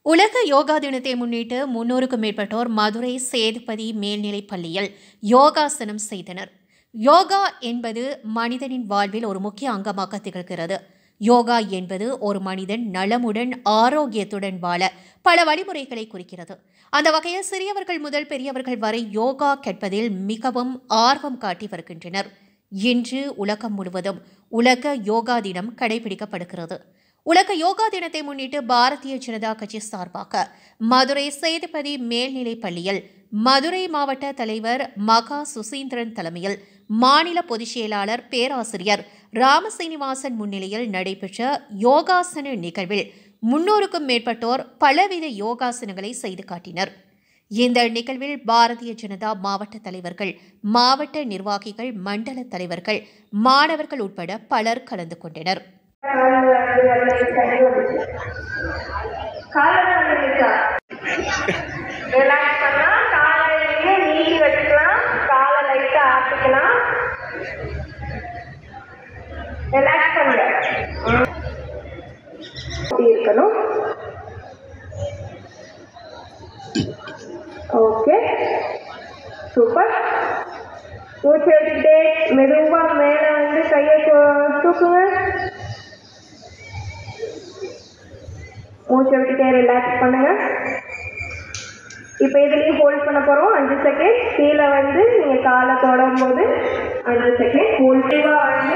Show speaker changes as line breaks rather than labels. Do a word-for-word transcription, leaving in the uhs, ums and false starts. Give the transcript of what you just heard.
உலக யோகா தினத்தை முன்னிட்டு முன்னூறுக்கும் மேற்பட்டோர் மதுரை சேதுபதி மேல்நிலைப் பள்ளியில் யோகாசனம் செய்தனர். யோகா என்பது மனிதனின் வாழ்வில் ஒரு முக்கிய அங்கமாக திகழ்கிறது. யோகா என்பது ஒரு மனிதன் நலமுடன் ஆரோக்கியத்துடன் வாழ பல வழிமுறைகளை குறிக்கிறது. அந்த வகையில் சிறியவர்கள் முதல் பெரியவர்கள் வரை யோகா கற்பதில் மிகவும் ஆர்வம் காட்டி வருகின்றனர். இன்று உலகம் முழுவதும் உலக யோகா தினம் கடைபிடிக்கப்படுகிறது. உலக யோகா தினத்தை முன்னிட்டு பாரதிய ஜனதா கட்சி சார்பாக மதுரை சேதுபதி மேல்நிலைப் பள்ளியில் மதுரை மாவட்ட தலைவர் மகா சுசீந்திரன் தலைமையில் மாநில பொதுச் செயலாளர் பேராசிரியர் ராமசீனிவாசன் முன்னிலையில் நடைபெற்ற யோகாசன நிகழ்வில் முன்னூறுக்கும் மேற்பட்டோர் பலவித யோகாசனங்களை செய்து காட்டினர். இந்த நிகழ்வில் பாரதிய ஜனதா மாவட்ட தலைவர்கள், மாவட்ட நிர்வாகிகள், மண்டல தலைவர்கள், மாணவர்கள் உட்பட பலர் கலந்து கொண்டனர்.
Okay, super. மூச்சு எடுத்துட்டே மெதுவா மேல வந்து கையை தூக்குங்க. மூச்சு விட்டுட்டே ரிலாக்ஸ் பண்ணுங்க. இப்போ இதுலேயும் ஹோல்ட் பண்ண போகிறோம் அஞ்சு செகண்ட். கீழே வந்து நீங்கள் காலை தொடும் போது அஞ்சு செகண்ட் ஹோல்டிவாக வந்து